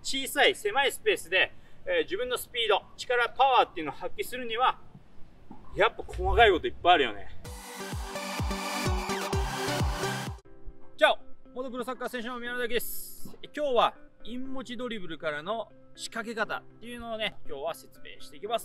小さい狭いスペースで、自分のスピード、力、パワーっていうのを発揮するにはやっぱ細かいこといっぱいあるよね。チャオ、元プロサッカー選手の宮野です。今日はイン持ちドリブルからの仕掛け方っていうのをね、今日は説明していきます。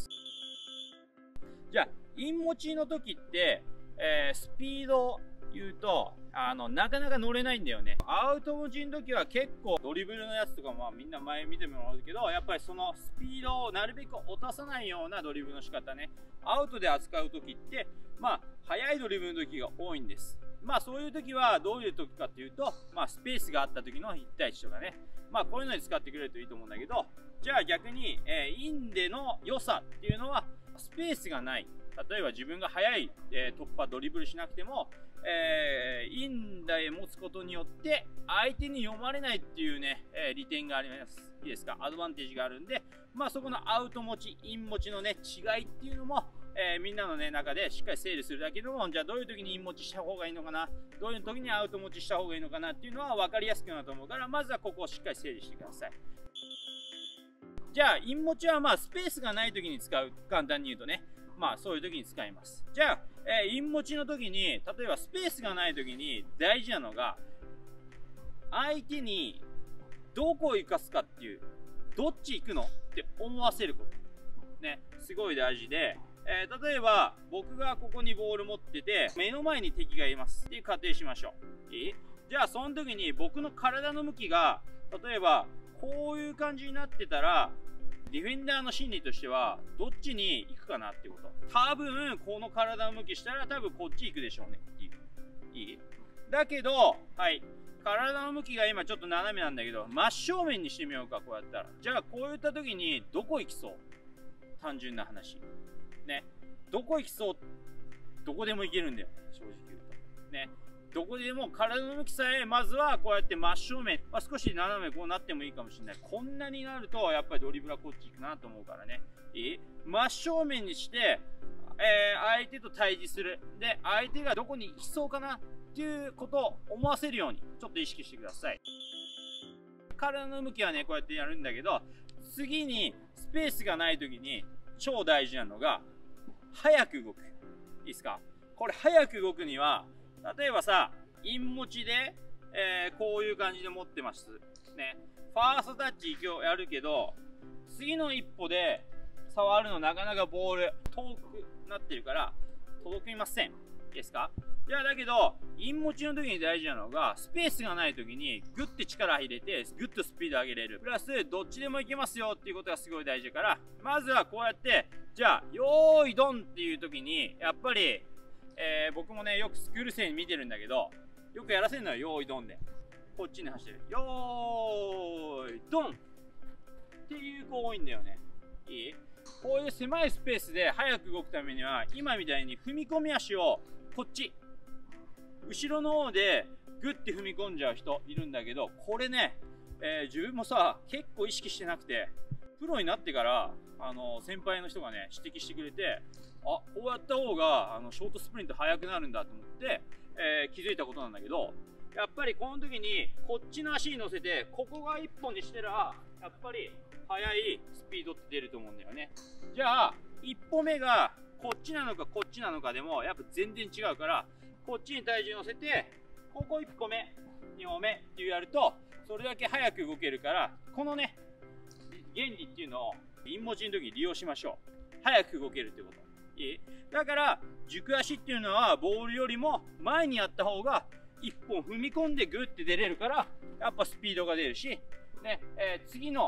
じゃあイン持ちの時って、スピード言うとなかなか乗れないんだよね。アウト持ちの時は結構ドリブルのやつとかみんな前見てもらうけど、やっぱりそのスピードをなるべく落とさないようなドリブルの仕方ね、アウトで扱う時って速いドリブルの時が多いんです。そういう時はどういう時かっていうと、スペースがあった時の1対1とかね、こういうのに使ってくれるといいと思うんだけど、じゃあ逆に、インでの良さっていうのはスペースがない。例えば自分が速い、突破ドリブルしなくても、インで持つことによって相手に読まれないっていうね、利点があります。いいですか、アドバンテージがあるんで、そこのアウト持ち、イン持ちのね違いっていうのも、みんなのね中でしっかり整理するだけでも、じゃあどういう時にイン持ちした方がいいのかな、どういう時にアウト持ちした方がいいのかなっていうのは分かりやすくなると思うから、まずはここをしっかり整理してください。じゃあイン持ちはスペースがない時に使う、簡単に言うとね、そういう時に使います。じゃあ、イン持ちの時に、例えばスペースがない時に大事なのが、相手にどこを生かすかっていう、どっち行くのって思わせることね、すごい大事で、例えば僕がここにボール持ってて目の前に敵がいますっていう仮定しましょう。じゃあその時に僕の体の向きが例えばこういう感じになってたら、ディフェンダーの心理としてはどっちに行くかなってこと。多分この体の向きしたら多分こっち行くでしょうねっていう。いい？だけど、はい、体の向きが今ちょっと斜めなんだけど、真正面にしてみようか。こうやったら、じゃあこういった時にどこ行きそう？単純な話ね、どこ行きそう？どこでも行けるんだよ、正直言うとね。どこでも体の向きさえまずはこうやって真正面、少し斜めこうなってもいいかもしれない。こんなになるとやっぱりドリブルはこっち行くなと思うからね。真正面にして、相手と対峙する。で相手がどこに行きそうかなっていうことを思わせるようにちょっと意識してください。体の向きはねこうやってやるんだけど、次にスペースがない時に超大事なのが早く動く。いいですか、これ早く動くには、例えばさ、イン持ちで、こういう感じで持ってますね。ファーストタッチやるけど、次の一歩で触るのなかなかボール遠くなってるから届きません。いいですか。じゃあだけどイン持ちの時に大事なのが、スペースがない時にグッて力入れてグッとスピード上げれる、プラスどっちでもいけますよっていうことがすごい大事だから、まずはこうやって、じゃあよーいドンっていう時にやっぱり僕もねよくスクール生に見てるんだけど、よくやらせるのはよーいドンでこっちに走ってる、よーいドンっていう子多いんだよね。いい？こういう狭いスペースで早く動くためには、今みたいに踏み込み足をこっち後ろの方でグッて踏み込んじゃう人いるんだけど、これね、自分もさ結構意識してなくて、プロになってから先輩の人がね指摘してくれて、こうやった方がショートスプリント速くなるんだと思って、気づいたことなんだけど、やっぱりこの時にこっちの足に乗せてここが一本にしたらやっぱり速いスピードって出ると思うんだよね。じゃあ一歩目がこっちなのかこっちなのかでもやっぱ全然違うから、こっちに体重乗せてここ1歩目2歩目っていうやるとそれだけ速く動けるから、このね原理っていうのをイン持ちの時に利用しましょう。速く動けるってこと。いい？だから軸足っていうのはボールよりも前にやった方が1本踏み込んでグッて出れるから、やっぱスピードが出るし、ね次の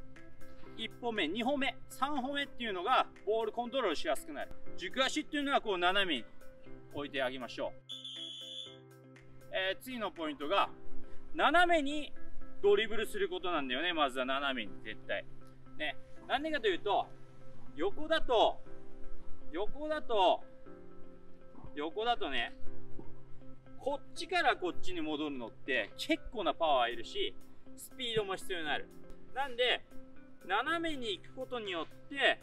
1歩目2歩目3歩目っていうのがボールコントロールしやすくなる。軸足っていうのはこう斜めに置いてあげましょう。次のポイントが斜めにドリブルすることなんだよね。まずは斜めに絶対ね。なんでかというと、横だとね、こっちからこっちに戻るのって結構なパワーいるし、スピードも必要になる。なんで斜めに行くことによって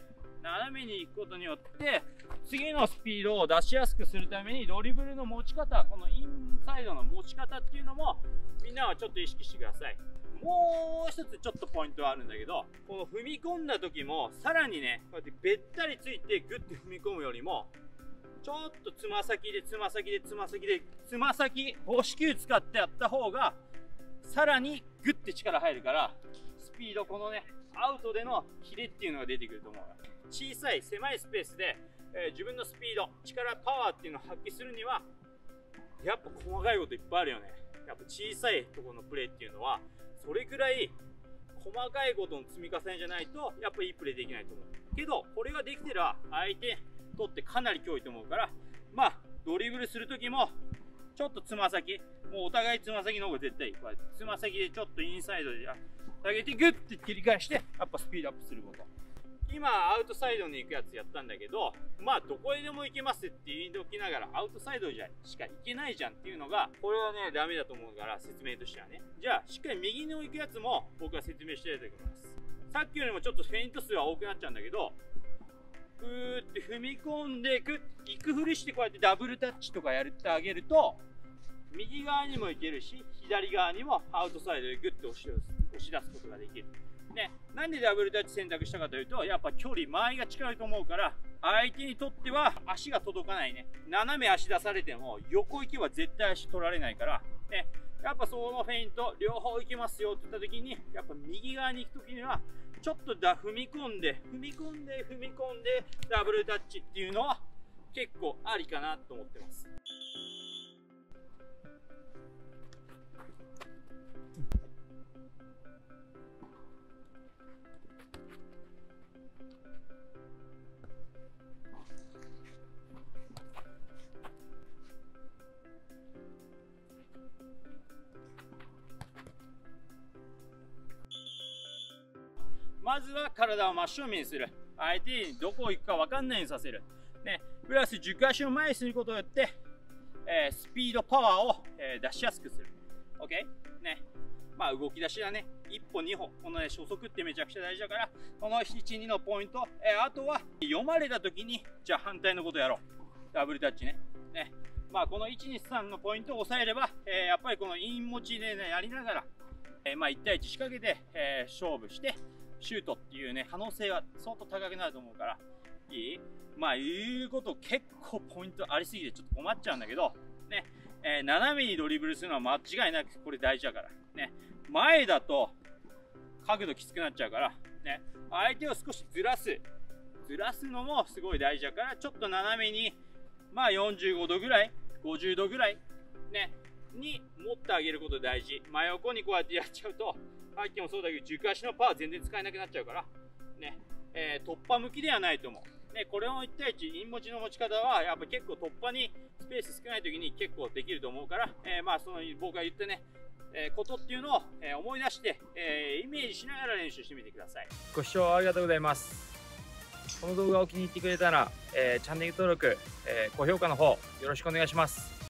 次のスピードを出しやすくするために、ドリブルの持ち方、このインサイドの持ち方っていうのもみんなはちょっと意識してください。 もう一つちょっとポイントはあるんだけど、この踏み込んだ時もさらにね、こうやってべったりついてグッて踏み込むよりも、ちょっとつま先でつま先でつま先でつま先5子球使ってやった方がさらにグッて力入るから、スピード、このねアウトでのキレっていうのが出てくると思うよ。小さい狭いスペースで、自分のスピード、力、パワーっていうのを発揮するにはやっぱ細かいこといっぱいあるよね。やっぱ小さいところのプレーっていうのはそれくらい細かいことの積み重ねじゃないとやっぱいいプレーできないと思うけど、これができてるら相手にとってかなり脅威と思うから、まあドリブルする時もちょっとつま先、もうお互いつま先の方が絶対いい。こうやってつま先でちょっとインサイドで上げてグッて切り返してやっぱスピードアップすること。今アウトサイドに行くやつやったんだけど、まあどこへでも行けますって言いおきながらアウトサイドじゃしか行けないじゃんっていうのが、これはねダメだと思うから説明としてはね。じゃあしっかり右に行くやつも僕は説明していただきます。さっきよりもちょっとフェイント数は多くなっちゃうんだけど、グーって踏み込んで行くふりしてこうやってダブルタッチとかやってあげると、右側にも行けるし左側にもアウトサイドでグッと押し出すことができる。ね、なんでダブルタッチ選択したかというと、やっぱ距離、間合いが近いと思うから、相手にとっては足が届かないね。斜め足出されても横行けば絶対足取られないから、ね、やっぱそのフェイント、両方行けますよって言った時に、やっぱ右側に行く時には、ちょっと踏み込んで、ダブルタッチっていうのは結構ありかなと思ってます。まずは体を真正面にする。相手にどこ行くか分かんないようにさせる。ね、プラス軸足を前にすることによって、スピード、パワーを、出しやすくする。OK？ ね。まあ動き出しだね。1歩2歩。このね、初速ってめちゃくちゃ大事だから、この1、2のポイント。あとは、読まれた時に、じゃあ反対のことやろう。ダブルタッチね。ね。まあこの1、2、3のポイントを押さえれば、やっぱりこのイン持ちでね、やりながら、まあ1対1仕掛けて、勝負して、シュートっていうね、可能性は相当高くなると思うから、いい？まあ言うこと結構ポイントありすぎてちょっと困っちゃうんだけど、ね、斜めにドリブルするのは間違いなくこれ大事だから。ね、前だと角度きつくなっちゃうから、ね、相手を少しずらすのもすごい大事だから、ちょっと斜めに、まあ45度ぐらい、50度ぐらい、ね、に持ってあげること大事。真横にこうやってやっちゃうと、さっきもそうだけど軸足のパワー全然使えなくなっちゃうからね、突破向きではないと思うね。これの1対1イン持ちの持ち方はやっぱ結構突破にスペース少ない時に結構できると思うから、まあその僕が言ったね、ことっていうのを、思い出して、イメージしながら練習してみてください。ご視聴ありがとうございます。この動画を気に入ってくれたら、チャンネル登録、高評価の方よろしくお願いします。